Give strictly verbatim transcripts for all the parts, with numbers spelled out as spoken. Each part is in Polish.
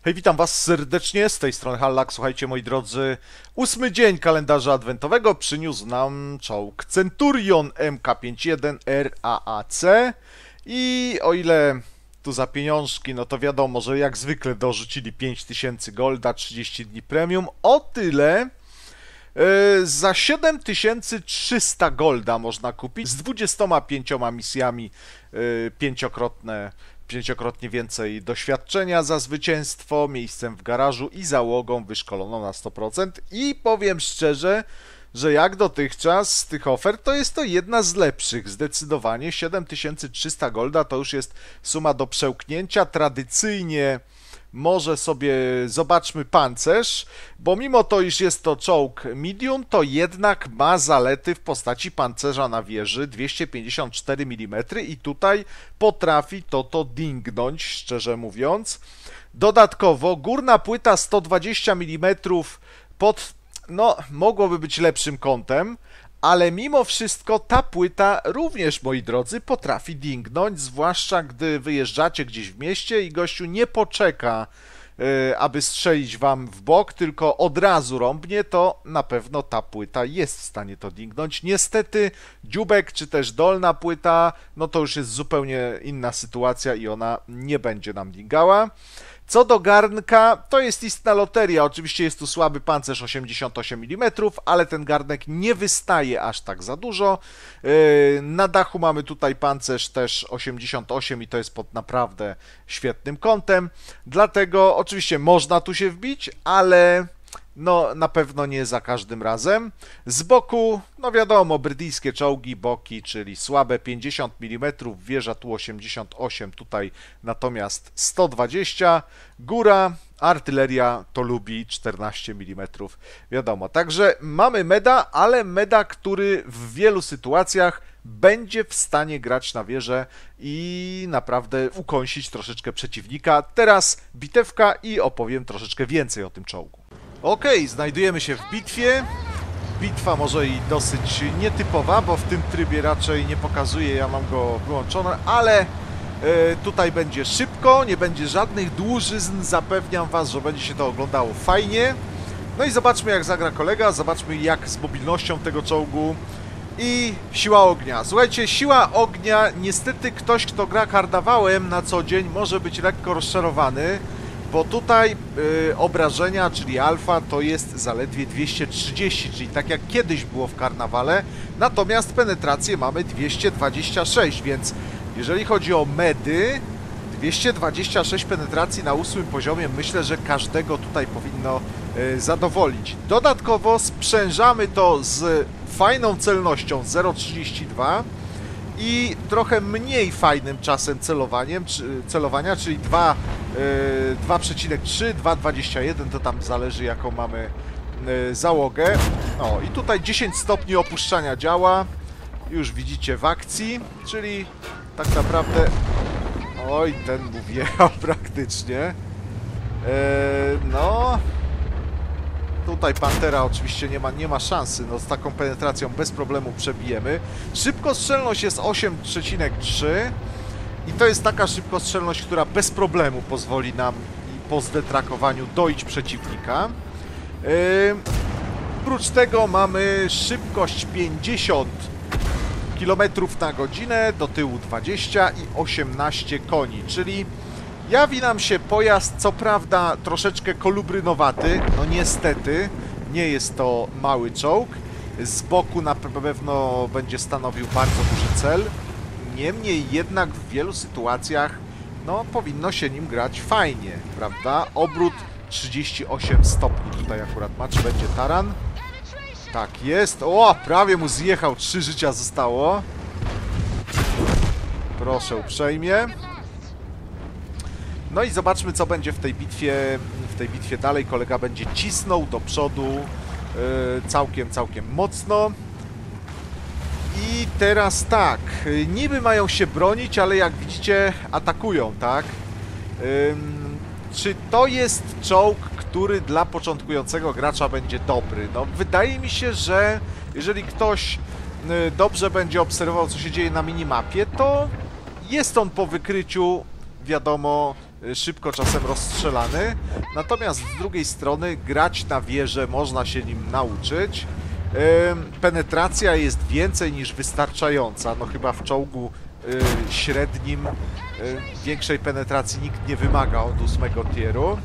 Hej, witam was serdecznie, z tej strony Hallak. Słuchajcie, moi drodzy, ósmy dzień kalendarza adwentowego przyniósł nam czołg Centurion M K pięćdziesiąt jeden R A A C i o ile tu za pieniążki, no to wiadomo, że jak zwykle dorzucili pięć tysięcy golda, trzydzieści dni premium, o tyle Yy, za siedem tysięcy trzysta golda można kupić z dwudziestoma pięcioma misjami, yy, pięciokrotne, pięciokrotnie więcej doświadczenia za zwycięstwo, miejscem w garażu i załogą wyszkoloną na sto procent. I powiem szczerze, że jak dotychczas z tych ofert to jest to jedna z lepszych, zdecydowanie. siedem tysięcy trzysta golda to już jest suma do przełknięcia. Tradycyjnie może sobie zobaczmy pancerz, bo mimo to, iż jest to czołg medium, to jednak ma zalety w postaci pancerza na wieży dwieście pięćdziesiąt cztery milimetry i tutaj potrafi to to dingnąć, szczerze mówiąc. Dodatkowo górna płyta sto dwadzieścia milimetrów pod, no, mogłoby być lepszym kątem, ale mimo wszystko ta płyta również, moi drodzy, potrafi dingnąć, zwłaszcza gdy wyjeżdżacie gdzieś w mieście i gościu nie poczeka, yy, aby strzelić wam w bok, tylko od razu rąbnie, to na pewno ta płyta jest w stanie to dingnąć. Niestety dziubek czy też dolna płyta, no to już jest zupełnie inna sytuacja i ona nie będzie nam dingała. Co do garnka, to jest istna loteria. Oczywiście jest tu słaby pancerz osiemdziesiąt osiem milimetrów, ale ten garnek nie wystaje aż tak za dużo. Na dachu mamy tutaj pancerz też osiemdziesiąt osiem i to jest pod naprawdę świetnym kątem. Dlatego oczywiście można tu się wbić, ale no na pewno nie za każdym razem. Z boku, no wiadomo, brytyjskie czołgi, boki, czyli słabe pięćdziesiąt milimetrów, wieża tu osiemdziesiąt osiem, tutaj natomiast sto dwadzieścia. Góra, artyleria to lubi czternaście milimetrów, wiadomo. Także mamy meda, ale meda, który w wielu sytuacjach będzie w stanie grać na wieżę i naprawdę ukąsić troszeczkę przeciwnika. Teraz bitewka i opowiem troszeczkę więcej o tym czołgu. Ok, znajdujemy się w bitwie. Bitwa może i dosyć nietypowa, bo w tym trybie raczej nie pokazuje, ja mam go wyłączony, ale e, tutaj będzie szybko, nie będzie żadnych dłużyzn, zapewniam was, że będzie się to oglądało fajnie. No i zobaczmy, jak zagra kolega, zobaczmy, jak z mobilnością tego czołgu i siła ognia. Słuchajcie, siła ognia, niestety ktoś, kto gra karnawałem na co dzień, może być lekko rozczarowany, bo tutaj y, obrażenia, czyli alfa, to jest zaledwie dwieście trzydzieści, czyli tak jak kiedyś było w karnawale, natomiast penetrację mamy dwieście dwadzieścia sześć, więc jeżeli chodzi o medy, dwieście dwadzieścia sześć penetracji na ósmym poziomie, myślę, że każdego tutaj powinno y, zadowolić. Dodatkowo sprzężamy to z fajną celnością zero przecinek trzydzieści dwa i trochę mniej fajnym czasem celowaniem, czy, celowania, czyli dwa przecinek trzy, dwa przecinek dwadzieścia jeden, to tam zależy, jaką mamy y, załogę. O, i tutaj dziesięć stopni opuszczania działa, już widzicie w akcji, czyli tak naprawdę... Oj, ten mu wjechał praktycznie. E, no... Tutaj Pantera oczywiście nie ma, nie ma szansy, no z taką penetracją bez problemu przebijemy. Szybkostrzelność jest osiem przecinek trzy i to jest taka szybkostrzelność, która bez problemu pozwoli nam po zdetrakowaniu dojść przeciwnika. Yy, oprócz tego mamy szybkość pięćdziesiąt kilometrów na godzinę, do tyłu dwadzieścia i osiemnaście koni, czyli jawi nam się pojazd, co prawda troszeczkę kolubrynowaty, no niestety, nie jest to mały czołg, z boku na pewno będzie stanowił bardzo duży cel, niemniej jednak w wielu sytuacjach, no powinno się nim grać fajnie, prawda? Obrót trzydzieści osiem stopni tutaj akurat ma, czy będzie taran? Tak jest, o, prawie mu zjechał, trzy życia zostało. Proszę uprzejmie. No i zobaczmy, co będzie w tej bitwie, w tej bitwie dalej. Kolega będzie cisnął do przodu yy, całkiem, całkiem mocno. I teraz tak, niby mają się bronić, ale jak widzicie, atakują, tak? Yy, czy to jest czołg, który dla początkującego gracza będzie dobry? No, wydaje mi się, że jeżeli ktoś yy, dobrze będzie obserwował, co się dzieje na minimapie, to jest on po wykryciu, wiadomo, szybko czasem rozstrzelany. Natomiast z drugiej strony grać na wieżę można się nim nauczyć. Penetracja jest więcej niż wystarczająca. No chyba w czołgu średnim większej penetracji nikt nie wymaga od ósmego tieru.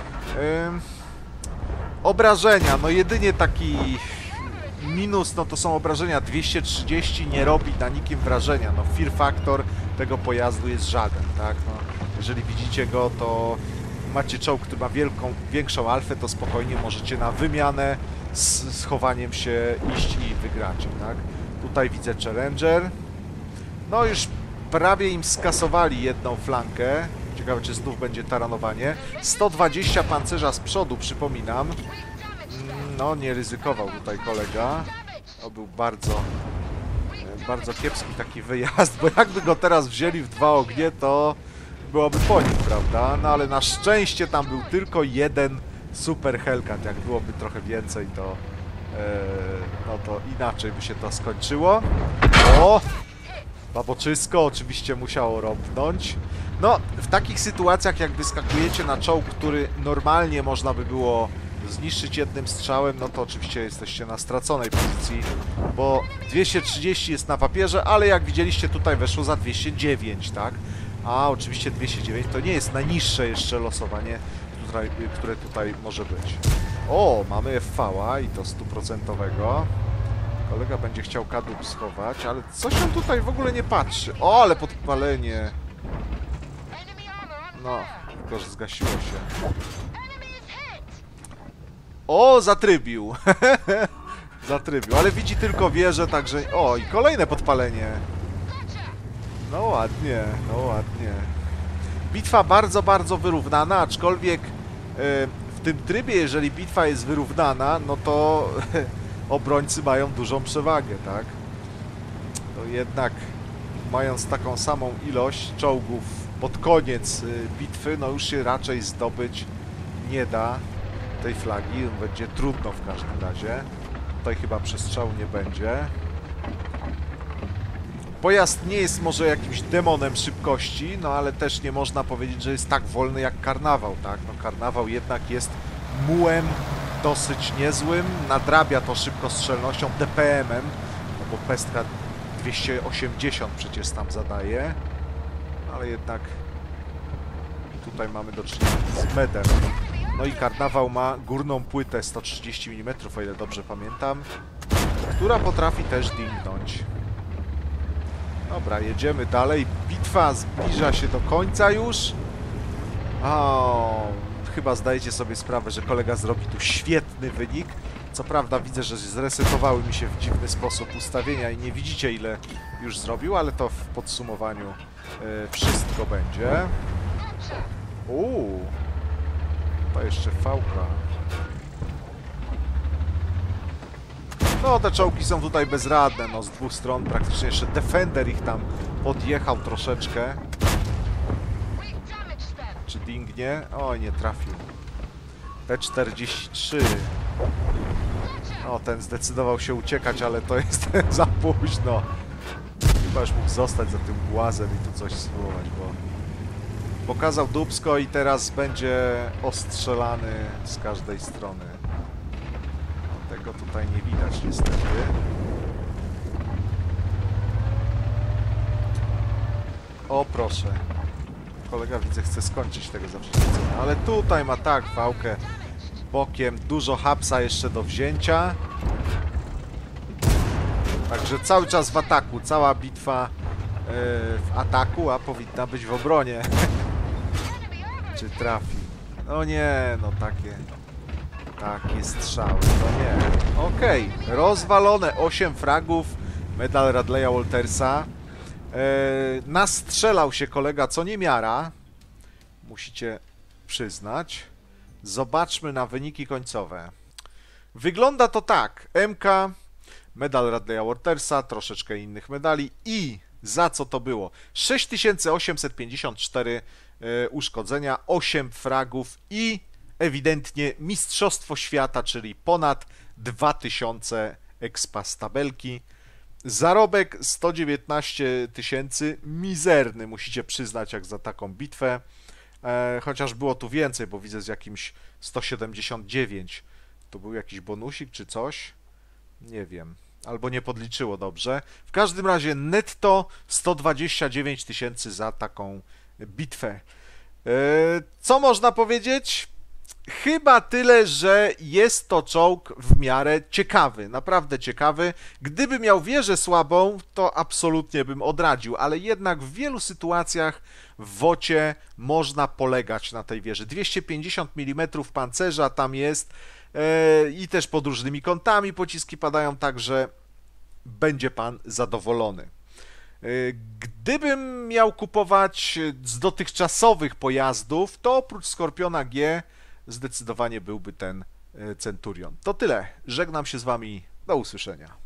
Obrażenia, no jedynie taki minus, no to są obrażenia. Dwieście trzydzieści nie robi na nikim wrażenia. No fear factor tego pojazdu jest żaden, tak? No, jeżeli widzicie go, to macie czołg, który ma wielką, większą alfę, to spokojnie możecie na wymianę z schowaniem się iść i wygracie, tak? Tutaj widzę Challenger. No już prawie im skasowali jedną flankę. Ciekawe, czy znów będzie taranowanie. sto dwadzieścia pancerza z przodu, przypominam. No, nie ryzykował tutaj kolega. To był bardzo, bardzo kiepski taki wyjazd, bo jakby go teraz wzięli w dwa ognie, to byłoby po nim, prawda? No ale na szczęście tam był tylko jeden super Hellcat. Jak byłoby trochę więcej, to e, no to inaczej by się to skończyło. O! Baboczysko oczywiście musiało rąbnąć. No, w takich sytuacjach, jak wyskakujecie na czołg, który normalnie można by było zniszczyć jednym strzałem, no to oczywiście jesteście na straconej pozycji, bo dwieście trzydzieści jest na papierze, ale jak widzieliście, tutaj weszło za dwieście dziewięć, tak? A oczywiście dwieście dziewięć to nie jest najniższe jeszcze losowanie, które, które tutaj może być. O, mamy F V-a i to stuprocentowego. Kolega będzie chciał kadłub schować, ale coś on tutaj w ogóle nie patrzy. O, ale podpalenie. No, tylko że zgasiło się. O, zatrybił. Zatrybił, ale widzi tylko wieżę, także... O, i kolejne podpalenie. No ładnie, no ładnie. Bitwa bardzo, bardzo wyrównana, aczkolwiek yy, w tym trybie, jeżeli bitwa jest wyrównana, no to obrońcy mają dużą przewagę, tak? To jednak mając taką samą ilość czołgów pod koniec yy, bitwy, no już się raczej zdobyć nie da tej flagi. Będzie trudno w każdym razie. Tutaj chyba przestrzału nie będzie. Pojazd nie jest może jakimś demonem szybkości, no ale też nie można powiedzieć, że jest tak wolny jak Karnawał, tak? No Karnawał jednak jest mułem dosyć niezłym, nadrabia to szybkostrzelnością, D P M-em, no bo pestka dwieście osiemdziesiąt przecież tam zadaje, ale jednak tutaj mamy do czynienia z medem. No i Karnawał ma górną płytę sto trzydzieści milimetrów, o ile dobrze pamiętam, która potrafi też dingnąć. Dobra, jedziemy dalej. Bitwa zbliża się do końca już. O, chyba zdajecie sobie sprawę, że kolega zrobi tu świetny wynik. Co prawda widzę, że zresetowały mi się w dziwny sposób ustawienia i nie widzicie, ile już zrobił, ale to w podsumowaniu y, wszystko będzie. Uuu, to jeszcze fałka. No, te czołgi są tutaj bezradne, no, z dwóch stron praktycznie. Jeszcze Defender ich tam podjechał troszeczkę. Czy dingnie? Oj, nie trafił. T czterdzieści trzy. No, ten zdecydował się uciekać, ale to jest za późno. Chyba już mógł zostać za tym głazem i tu coś spróbować, bo pokazał dupsko i teraz będzie ostrzelany z każdej strony. Tego tutaj nie widać niestety. O proszę. Kolega widzę chce skończyć tego zaprzeczenia, ale tutaj ma tak wałkę bokiem, dużo hapsa jeszcze do wzięcia. Także cały czas w ataku, cała bitwa yy, w ataku, a powinna być w obronie. Czy trafi? No nie, no takie... Takie strzały, to nie. Okej, okay. Rozwalone osiem fragów. Medal Radleya Waltersa. Eee, nastrzelał się kolega co niemiara. Musicie przyznać. Zobaczmy na wyniki końcowe. Wygląda to tak. M K, medal Radleya Waltersa, troszeczkę innych medali i za co to było? sześć tysięcy osiemset pięćdziesiąt cztery e, uszkodzenia, osiem fragów i ewidentnie Mistrzostwo Świata, czyli ponad dwa tysiące expa z tabelki. Zarobek sto dziewiętnaście tysięcy, mizerny, musicie przyznać, jak za taką bitwę. e, chociaż było tu więcej, bo widzę z jakimś sto siedemdziesiąt dziewięć. To był jakiś bonusik czy coś? Nie wiem. Albo nie podliczyło dobrze. W każdym razie netto sto dwadzieścia dziewięć tysięcy za taką bitwę. E, co można powiedzieć? Chyba tyle, że jest to czołg w miarę ciekawy, naprawdę ciekawy. Gdyby miał wieżę słabą, to absolutnie bym odradził, ale jednak w wielu sytuacjach w wocie można polegać na tej wieży. dwieście pięćdziesiąt milimetrów pancerza tam jest e, i też pod różnymi kątami pociski padają, także będzie pan zadowolony. Gdybym miał kupować z dotychczasowych pojazdów, to oprócz Skorpiona G zdecydowanie byłby ten Centurion. To tyle. Żegnam się z wami. Do usłyszenia.